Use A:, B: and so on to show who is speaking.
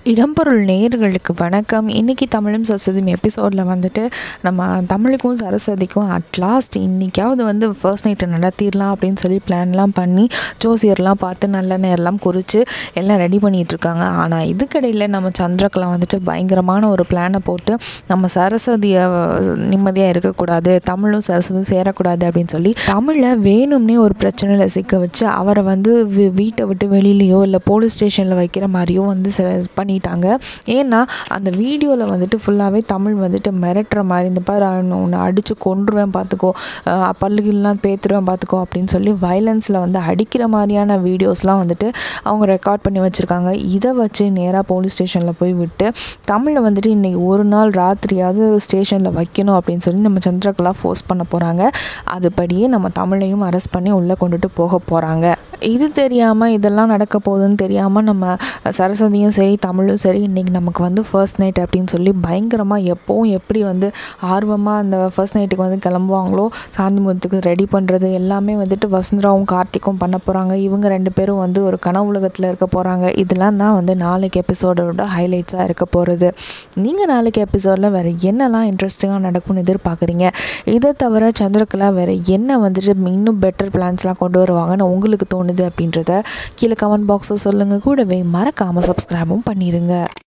A: இடம்பொருள் நேயர்களுக்கு வணக்கம். இன்றைக்கி தமிழும் சரஸ்வதியும் எபிசோடில் வந்துட்டு நம்ம தமிழுக்கும் சரஸ்வதிக்கும் அட்லாஸ்ட் இன்றைக்காவது ஃபர்ஸ்ட் நைட்டை நடத்திடலாம் அப்படின்னு சொல்லி பிளான்லாம் பண்ணி ஜோசியர்லாம் பார்த்து நல்ல நேரெலாம் குறித்து எல்லாம் ரெடி பண்ணிகிட்ருக்காங்க. ஆனால் இதுக்கடையில் நம்ம சந்திரகலா பயங்கரமான ஒரு பிளானை போட்டு நம்ம சரஸ்வதியை நிம்மதியாக இருக்கக்கூடாது, தமிழும் சரஸ்வதியும் சேரக்கூடாது அப்படின்னு சொல்லி தமிழை வேணும்னே ஒரு பிரச்சனையில் சிக்க வச்சு அவரை வீட்டை விட்டு வெளியிலையோ இல்லை போலீஸ் ஸ்டேஷனில் வைக்கிற மாதிரியோ பண்ணிட்டாங்க. ஏன்னா அந்த வீடியோவில் ஃபுல்லாகவே தமிழ் மிரட்டுற மாதிரி, இந்த பாரு உன்னை அடித்து கொன்றுவேன் பார்த்துக்கோ, பல்லுகள்லாம் பேத்துருவேன் பார்த்துக்கோ அப்படின்னு சொல்லி வயலன்ஸில் அடிக்கிற மாதிரியான வீடியோஸ்லாம் அவங்க ரெக்கார்ட் பண்ணி வச்சுருக்காங்க. இதை வச்சு நேராக போலீஸ் ஸ்டேஷனில் போய் விட்டு தமிழை இன்றைக்கி ஒரு நாள் ராத்திரியாவது ஸ்டேஷனில் வைக்கணும் அப்படின்னு சொல்லி நம்ம சந்திரகலா ஃபோர்ஸ் பண்ண போகிறாங்க. அதுபடியே நம்ம தமிழையும் அரெஸ்ட் பண்ணி உள்ளே கொண்டுட்டு போக போகிறாங்க. இது தெரியாமல் இதெல்லாம் நடக்க போகுதுன்னு தெரியாமல் நம்ம சரஸ்வதியும் சரி தமிழும் சரி இன்றைக்கி நமக்கு ஃபர்ஸ்ட் நைட் அப்படின்னு சொல்லி பயங்கரமாக எப்போவும் எப்படி ஆர்வமாக அந்த ஃபர்ஸ்ட் நைட்டுக்கு கிளம்புவாங்களோ சாந்திமுகத்துக்கு ரெடி பண்ணுறது எல்லாமே வசுந்தராவும் கார்த்திக்கும் பண்ண போகிறாங்க. இவங்க ரெண்டு பேரும் ஒரு கனவு உலகத்தில் இருக்க போகிறாங்க. இதெல்லாம் தான் நாளைக்கு எபிசோடோட ஹைலைட்ஸாக இருக்க போகிறது. நீங்கள் நாளைக்கு எபிசோடில் வேறு என்னெல்லாம் இன்ட்ரெஸ்டிங்காக நடக்கும்னு எதிர்பார்க்குறீங்க? இதை தவிர சந்திரகலா வேறு என்ன இன்னும் பெட்டர் பிளான்ஸ்லாம் கொண்டு வருவாங்கன்னு உங்களுக்கு தோணுது அப்படின்றத கீழே கமெண்ட் பாக்ஸில் சொல்லுங்கள். கூடவே மறக்காமல் சப்ஸ்கிரைபும் பண்ணிடுங்க.